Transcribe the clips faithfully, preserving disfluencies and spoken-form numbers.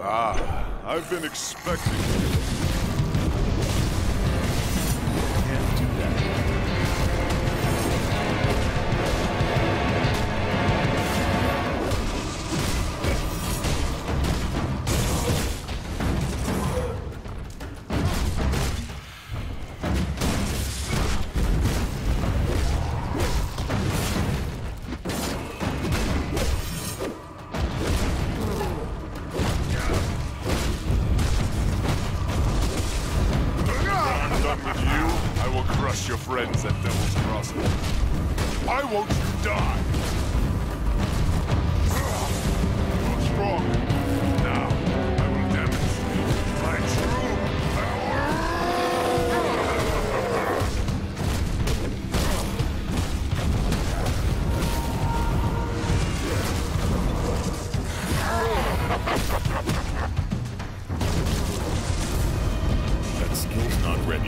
Ah, I've been expecting you. Can't do that. Your friends at Devil's Crossing. Why won't you die? You're strong. Now, I will demonstrate my true power. That skill's not ready.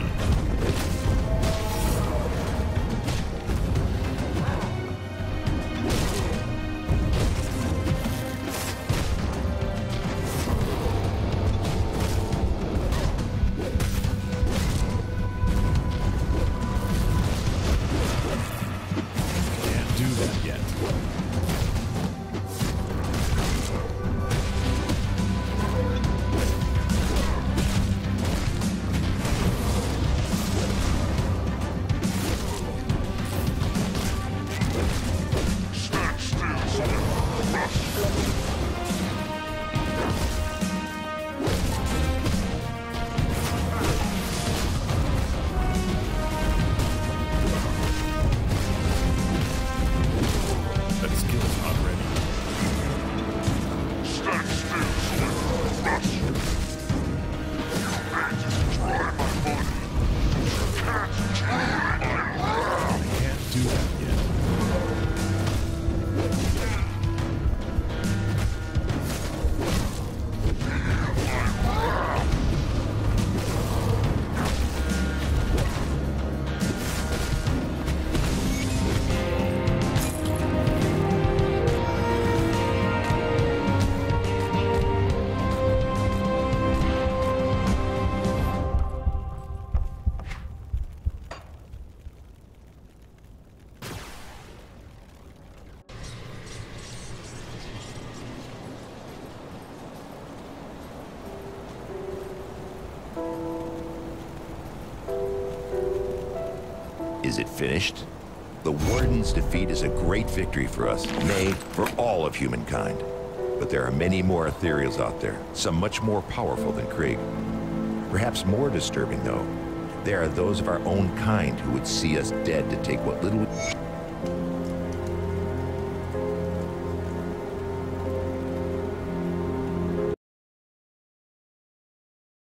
Is it finished? The Warden's defeat is a great victory for us, nay, for all of humankind. But there are many more ethereals out there, some much more powerful than Krieg. Perhaps more disturbing, though, there are those of our own kind who would see us dead to take what little...